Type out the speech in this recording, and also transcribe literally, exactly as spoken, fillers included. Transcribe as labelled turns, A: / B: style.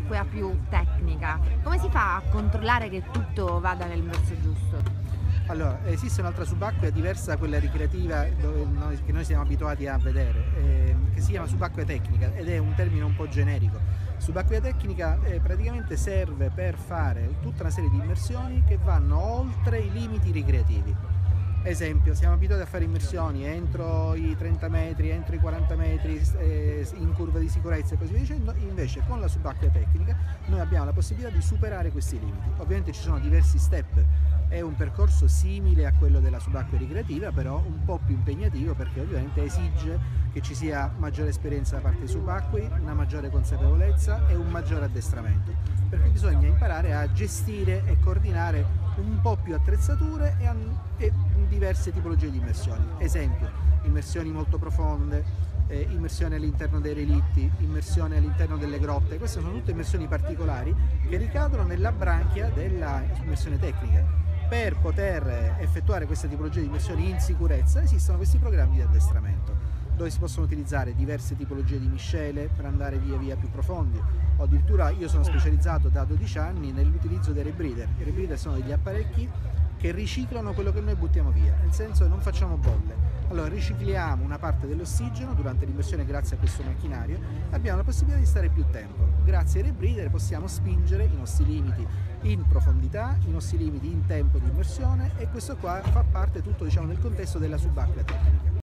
A: subacquea più tecnica, come si fa a controllare che tutto vada nel verso giusto?
B: Allora, esiste un'altra subacquea diversa da quella ricreativa dove noi, che noi siamo abituati a vedere, eh, che si chiama subacquea tecnica ed è un termine un po' generico. Subacquea tecnica eh, praticamente serve per fare tutta una serie di immersioni che vanno oltre i limiti ricreativi. Esempio, siamo abituati a fare immersioni entro i trenta metri, entro i quaranta metri, eh, in curva di sicurezza e così via dicendo, invece con la subacquea tecnica noi abbiamo la possibilità di superare questi limiti. Ovviamente ci sono diversi step, è un percorso simile a quello della subacquea ricreativa, però un po' più impegnativo perché ovviamente esige che ci sia maggiore esperienza da parte dei subacquei, una maggiore consapevolezza e un maggiore addestramento, perché bisogna imparare a gestire e coordinare un po' più attrezzature e, e diverse tipologie di immersioni. Esempio, immersioni molto profonde, eh, immersioni all'interno dei relitti, immersioni all'interno delle grotte. Queste sono tutte immersioni particolari che ricadono nella branchia della immersione tecnica. Per poter effettuare questa tipologia di immersioni in sicurezza esistono questi programmi di addestramento dove si possono utilizzare diverse tipologie di miscele per andare via via più profondi, o addirittura io sono specializzato da dodici anni nell'utilizzo dei rebreather. I rebreather sono degli apparecchi che riciclano quello che noi buttiamo via, nel senso che non facciamo bolle. Allora ricicliamo una parte dell'ossigeno durante l'immersione grazie a questo macchinario e abbiamo la possibilità di stare più tempo. Grazie ai rebreather possiamo spingere i nostri limiti in profondità, i nostri limiti in tempo di immersione, e questo qua fa parte tutto, diciamo, del contesto della subacquea tecnica.